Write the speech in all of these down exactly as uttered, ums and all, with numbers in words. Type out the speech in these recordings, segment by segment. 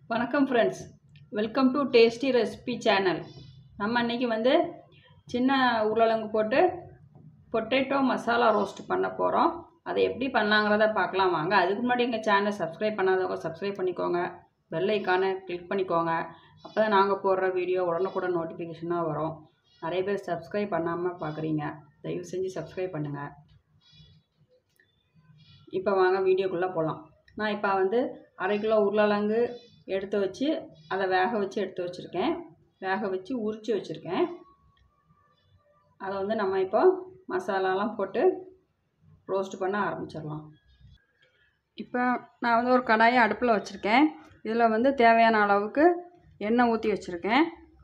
வணக்கம் friends, welcome to tasty recipe channel. நம்ம இன்றைக்கி வந்து சின்ன உருளைக்கிழங்கு போட்டு பொட்டேட்டோ மசாலா ரோஸ்ட் பண்ண போகிறோம். அதை எப்படி பண்ணலாங்கிறத பார்க்கலாம் வாங்க. அதுக்கு முன்னாடி எங்கள் சேனலை சப்ஸ்கிரைப் பண்ணாதவங்க சப்ஸ்கிரைப் பண்ணிக்கோங்க, பெல் ஐக்கானை கிளிக் பண்ணிக்கோங்க. அப்போ தான் நாங்கள் போடுற வீடியோ உடனுக்குடன் நோட்டிஃபிகேஷனாக வரும். நிறைய பேர் சப்ஸ்கிரைப் பண்ணாமல் பார்க்குறீங்க, தயவு செஞ்சு சப்ஸ்கிரைப் பண்ணுங்கள். இப்போ வாங்க வீடியோக்குள்ளே போகலாம். நான் இப்போ வந்து அரை கிலோ உருளைக்கிழங்கு எடுத்து வச்சு அதை வேக வச்சு எடுத்து வச்சுருக்கேன். வேக வச்சு உரித்து வச்சுருக்கேன். அதை வந்து நம்ம இப்போ மசாலாலாம் போட்டு ரோஸ்ட் பண்ண ஆரம்பிச்சிடலாம். இப்போ நான் வந்து ஒரு கடாயை அடுப்பில் வச்சுருக்கேன். இதில் வந்து தேவையான அளவுக்கு எண்ணெய் ஊற்றி வச்சுருக்கேன்.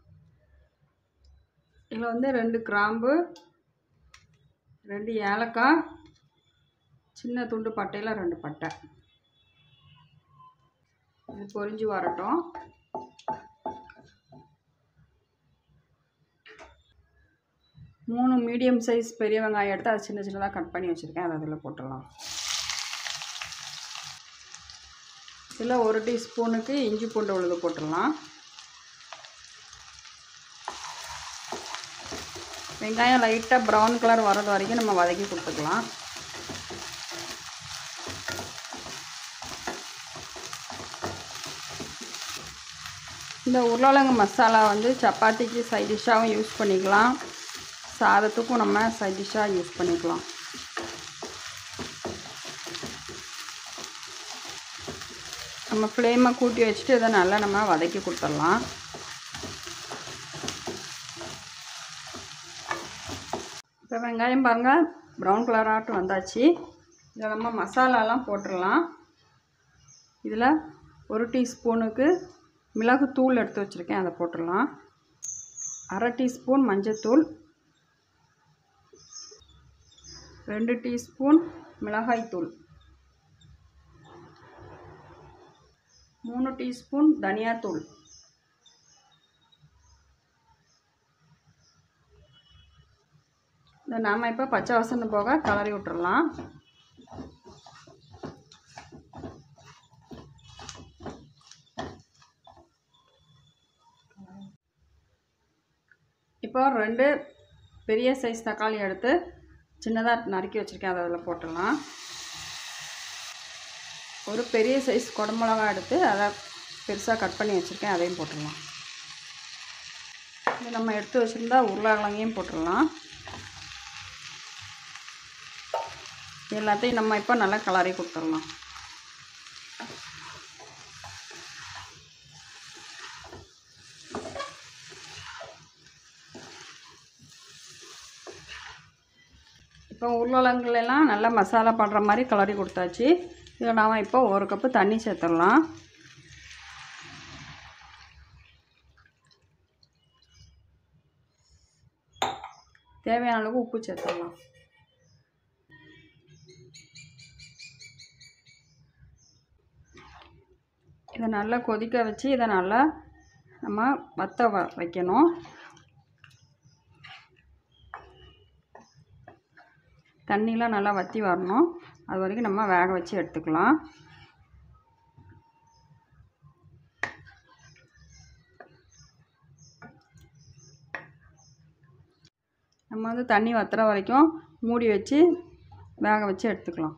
இதில் வந்து ரெண்டு கிராம்பு, ரெண்டு ஏலக்காய், சின்ன துண்டு பட்டையில் ரெண்டு பட்டை, இது பொரிஞ்சு வரட்டும். மூணு மீடியம் சைஸ் பெரிய வெங்காயம் எடுத்து அதை சின்ன சின்னதாக கட் பண்ணி வச்சுருக்கேன். அதை அதில் போட்டுடலாம். இதில் ஒரு டீஸ்பூனுக்கு இஞ்சி பூண்டு விழுது போட்டுடலாம். வெங்காயம் லைட்டாக ப்ரௌன் கலர் வர்றது வரைக்கும் நம்ம வதக்கி கொடுத்துக்கலாம். இந்த உருளைக்கிழங்கு மசாலா வந்து சப்பாத்திக்கு சைட் டிஷ்ஷாகவும் யூஸ் பண்ணிக்கலாம், சாதத்துக்கும் நம்ம சைட் டிஷ்ஷாக யூஸ் பண்ணிக்கலாம். நம்ம ஃப்ளேமை கூட்டி வச்சுட்டு இதை நல்லா நம்ம வதக்கி கொடுத்துடலாம். இப்போ வெங்காயம் பாருங்கள் ப்ரௌன் கலராகட்டும் வந்தாச்சு. இதில் நம்ம மசாலாலாம் போட்டுடலாம். இதில் ஒரு டீஸ்பூனுக்கு மிளகு தூள் எடுத்து வச்சுருக்கேன், அதை போட்டுடலாம். அரை டீஸ்பூன் மஞ்சத்தூள், ரெண்டு டீஸ்பூன் மிளகாய்த்தூள், மூணு டீஸ்பூன் தனியாத்தூள், இதை நாம் இப்போ பச்சை வாசனை போக கலரி விட்டுறலாம். இப்போ ரெண்டு பெரிய சைஸ் தக்காளி எடுத்து சின்னதாக நறுக்கி வச்சுருக்கேன், அதை அதில் போட்டுடலாம். ஒரு பெரிய சைஸ் குடமிளகா எடுத்து அதை பெருசாக கட் பண்ணி வச்சுருக்கேன், அதையும் போட்டுடலாம். இது நம்ம எடுத்து வச்சுருந்தா உருளைக்கிழங்கையும் போட்டுடலாம். எல்லாத்தையும் நம்ம இப்போ நல்லா கலரி கொடுத்துடலாம். இப்போ உருளைக்கிழங்குலாம் நல்லா மசாலா பண்ணுற மாதிரி கலரி கொடுத்தாச்சு. இதில் நாம் இப்போ ஒரு கப்பு தண்ணி சேர்த்துடலாம். தேவையான அளவுக்கு உப்பு சேர்த்துடலாம். இதை நல்லா கொதிக்க வச்சு இதை நல்லா நம்ம வத்த வ வைக்கணும். தண்ணிலாம் நல்லா வற்றி வரணும், அது வரைக்கும் நம்ம வேக வச்சு எடுத்துக்கலாம். நம்ம வந்து தண்ணி வற்றுற வரைக்கும் மூடி வச்சு வேக வச்சு எடுத்துக்கலாம்.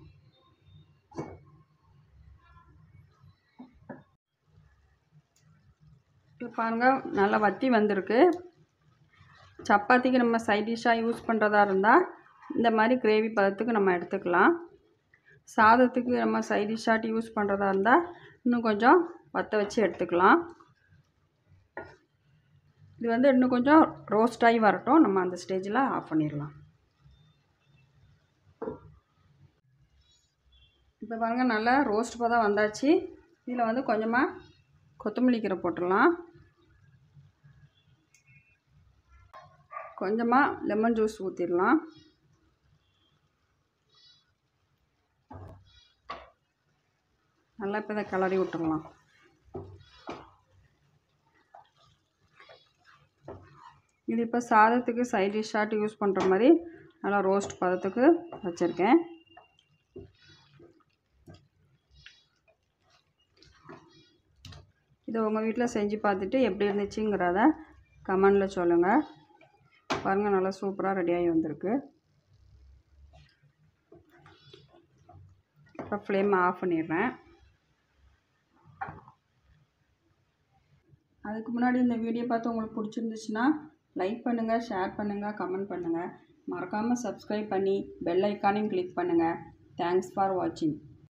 இப்போ பாருங்கள் நல்லா வற்றி வந்திருக்கு. சப்பாத்திக்கு நம்ம சைட் டிஷ்ஷாக யூஸ் பண்ணுறதா இருந்தால் இந்த மாதிரி கிரேவி பதத்துக்கு நம்ம எடுத்துக்கலாம். சாதத்துக்கு நம்ம சைட் டிஷ்ஷாட்டி யூஸ் பண்ணுறதா இருந்தால் இன்னும் கொஞ்சம் வற்ற வச்சு எடுத்துக்கலாம். இது வந்து இன்னும் கொஞ்சம் ரோஸ்ட் ஆகி வரட்டும், நம்ம அந்த ஸ்டேஜில் ஆஃப் பண்ணிடலாம். இப்போ பாருங்கள் நல்லா ரோஸ்ட் பதம் வந்தாச்சு. இதில் வந்து கொஞ்சமாக கொத்தமல்லி கீரை போட்டுடலாம். கொஞ்சமாக லெமன் ஜூஸ் ஊற்றிடலாம். நல்லா இப்போ இதை கிளறி விட்டுடலாம். இது இப்போ சாதத்துக்கு சைட் டிஷ்ஷாட்டு யூஸ் பண்ணுற மாதிரி நல்லா ரோஸ்ட் பதத்துக்கு வச்சுருக்கேன். இதை உங்கள் வீட்டில் செஞ்சு பார்த்துட்டு எப்படி இருந்துச்சுங்கிறத கமெண்டில் சொல்லுங்கள். பாருங்கள், நல்லா சூப்பராக ரெடியாகி வந்திருக்கு. இப்போ ஃப்ளேம் ஆஃப் பண்ணிடுறேன். அதுக்கு முன்னாடி இந்த வீடியோ பார்த்து உங்களுக்கு பிடிச்சிருந்துச்சுன்னா லைக் பண்ணுங்கள், ஷேர் பண்ணுங்கள், கமெண்ட் பண்ணுங்கள். மறக்காமல் சப்ஸ்கிரைப் பண்ணி பெல் ஐக்கானையும் கிளிக் பண்ணுங்கள். தேங்க்ஸ் ஃபார் வாட்சிங்.